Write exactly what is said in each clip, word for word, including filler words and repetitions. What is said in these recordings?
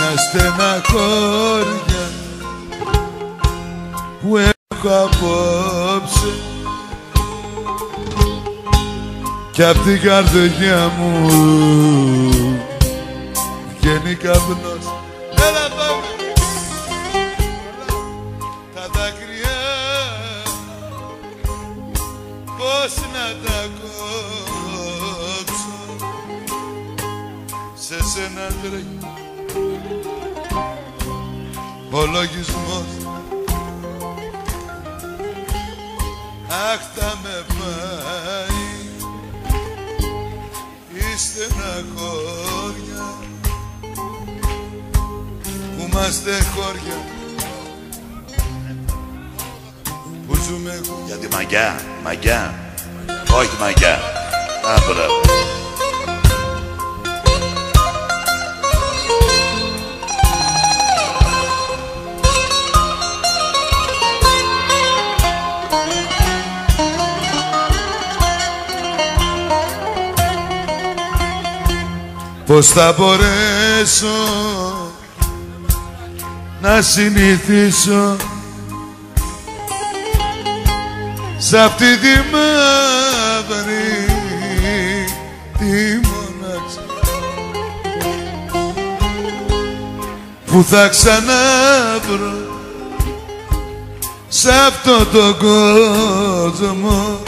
στεναχώρια που έχω απόψε κι απ' την καρδιά μου βγαίνει καπνός. Έλα πάμε! Τα δάκρυα πώς να τα κόψω, σε σένα τρέχει ο λογισμός. Αχ, θα με πάει η στεναχώρια που είμαστε χώρια που ζούμε εγώ. Για τη μαγιά, μαγιά, όχι μαγιά. Α, μπράβο. Πώς θα μπορέσω να συνηθίσω σ' αυτή τη μαύρη τη μοναξιά που θα ξαναβρω σ' αυτό το κόσμο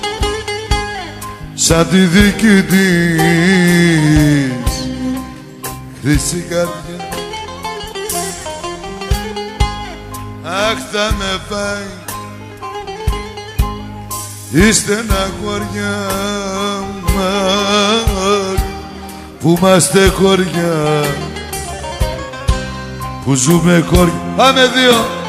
σαν τη δική της χρυσή καρδιά. Αχ, θα με πάει η στεναχώρια μας που είμαστε χωριά που ζούμε χώρια. Πάμε δύο!